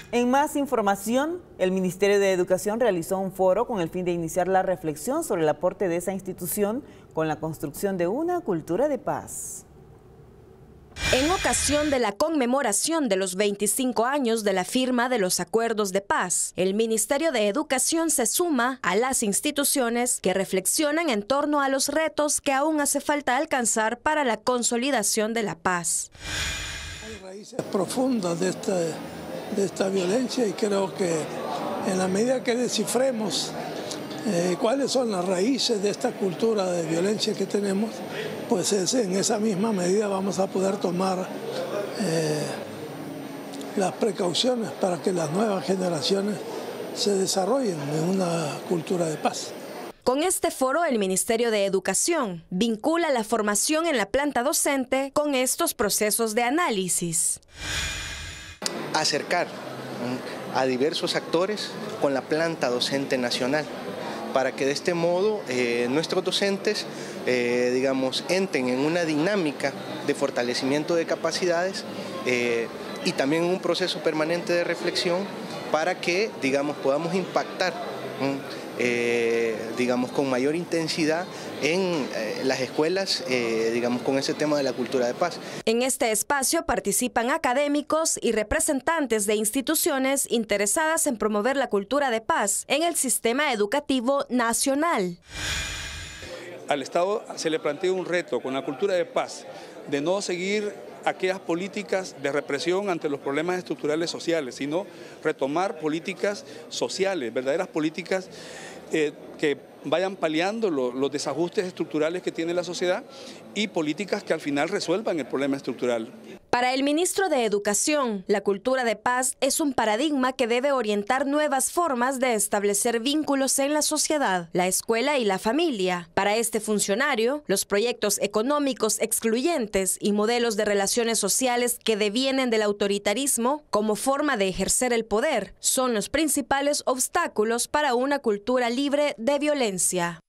En más información, el Ministerio de Educación realizó un foro con el fin de iniciar la reflexión sobre el aporte de esa institución con la construcción de una cultura de paz. En ocasión de la conmemoración de los 25 años de la firma de los Acuerdos de Paz, el Ministerio de Educación se suma a las instituciones que reflexionan en torno a los retos que aún hace falta alcanzar para la consolidación de la paz. Hay raíces profundas de esta violencia y creo que en la medida que descifremos cuáles son las raíces de esta cultura de violencia que tenemos, pues en esa misma medida vamos a poder tomar las precauciones para que las nuevas generaciones se desarrollen en una cultura de paz. Con este foro, el Ministerio de Educación vincula la formación en la planta docente con estos procesos de análisis. Acercar a diversos actores con la planta docente nacional, para que de este modo nuestros docentes, entren en una dinámica de fortalecimiento de capacidades y también en un proceso permanente de reflexión para que, podamos impactar, con mayor intensidad en las escuelas, con ese tema de la cultura de paz. En este espacio participan académicos y representantes de instituciones interesadas en promover la cultura de paz en el sistema educativo nacional. Al Estado se le plantea un reto con la cultura de paz, de no seguir aquellas políticas de represión ante los problemas estructurales sociales, sino retomar políticas sociales, verdaderas políticas que vayan paliando los desajustes estructurales que tiene la sociedad y políticas que al final resuelvan el problema estructural. Para el ministro de Educación, la cultura de paz es un paradigma que debe orientar nuevas formas de establecer vínculos en la sociedad, la escuela y la familia. Para este funcionario, los proyectos económicos excluyentes y modelos de relaciones sociales que devienen del autoritarismo como forma de ejercer el poder son los principales obstáculos para una cultura libre de violencia.